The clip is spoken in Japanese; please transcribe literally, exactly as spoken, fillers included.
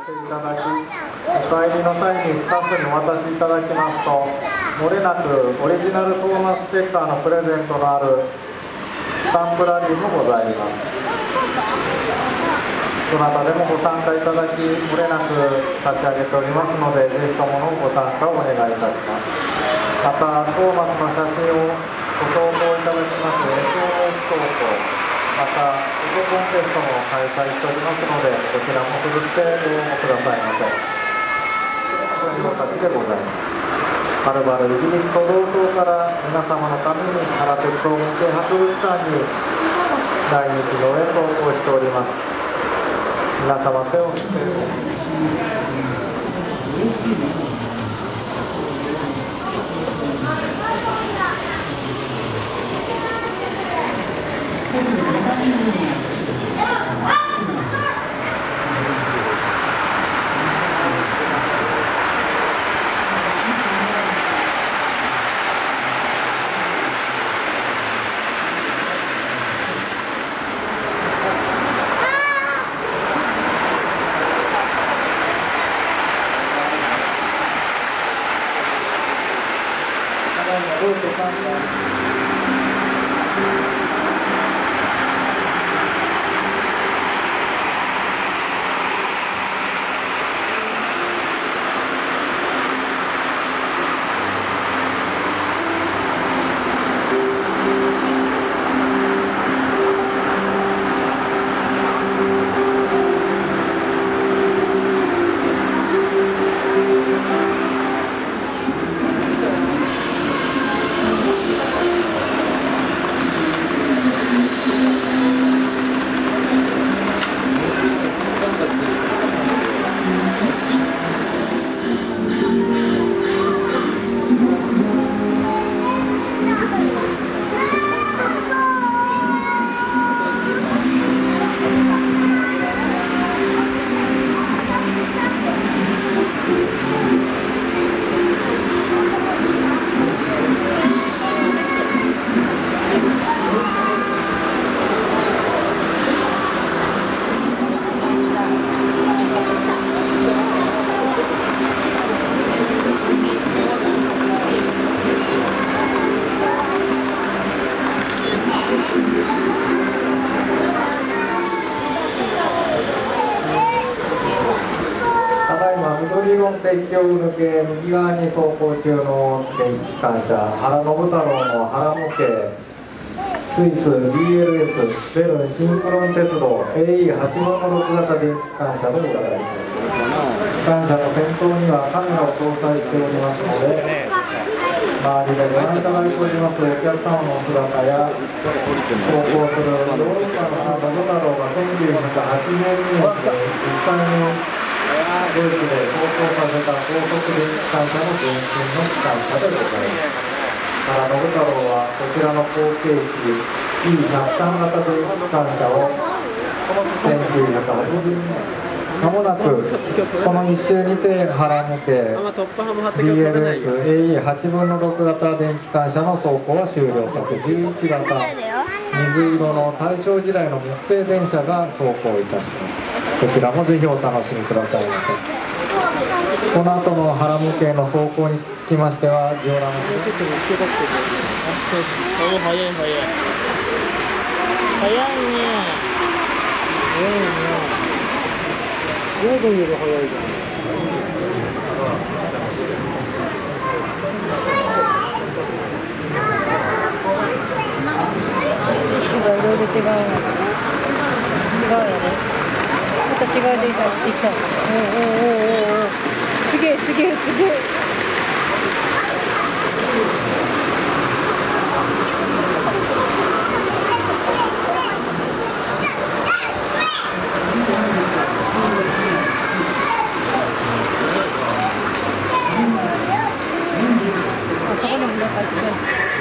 ていただき、お帰りの際にスタッフにお渡しいただきますと、漏れなくオリジナルトーマスステッカーのプレゼントのあるスタンプラリーもございます。どなたでもご参加いただき、漏れなく差し上げておりますので、ぜひとものご参加をお願いいたします。また、トーマスの写真をご投稿いただきます エスエヌエス 等々、また、フォトコンテストも開催しておりますので、こちらもふるってご応募くださいませ。という形でございます。はるばるイギリス都道府県から皆様のために原鉄道模型博物館に来日のへ走行しております。皆様手を振ってどうぞ簡単に。鉄橋を抜け右側に走行中の電気機関車原信太郎の原模型スイス ビーエルエス ベルンシンクロン鉄道 エーイーはち 分のろく型電気機関車でございます。機関車の先頭にはカメラを搭載しておりますので、周りでご覧いただいておりますお客様のお姿や走行するヨーロッパの信太郎がせんきゅうひゃくはちじゅうにねんに実際にドイツで走行させた高速電気機関車の原型の機関車でございます。原信太郎はこちらの後継機 イーひゃくさん 型電気機関車をせんきゅうひゃくはちじゅうにねんまもなくこの一周にて原模型 ビーエルエス エーイーはち 分のろく型電気機関車の走行を終了させじゅういち型水色の大正時代の木製電車が走行いたします。こちらもぜひお楽しみくださいませ。この後の原模型の走行につきましてはジオラマでお早い早い早いね早いねゴードンより早いじゃん。色がいろいろ違うの。違うよね。また違う電車走ってきた。おおおおおお。すげえすげえすげえ。あそこにもなんかいて。